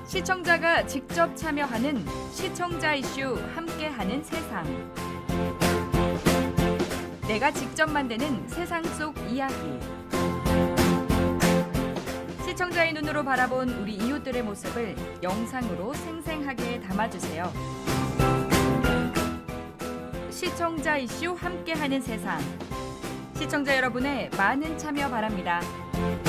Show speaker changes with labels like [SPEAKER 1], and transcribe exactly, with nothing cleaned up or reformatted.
[SPEAKER 1] 시청자가 직접 참여하는 시청자 이슈 함께하는 세상. 내가 직접 만드는 세상 속 이야기. 시청자의 눈으로 바라본 우리 이웃들의 모습을 영상으로 생생하게 담아주세요. 시청자 이슈 함께하는 세상. 시청자 여러분의 많은 참여 바랍니다.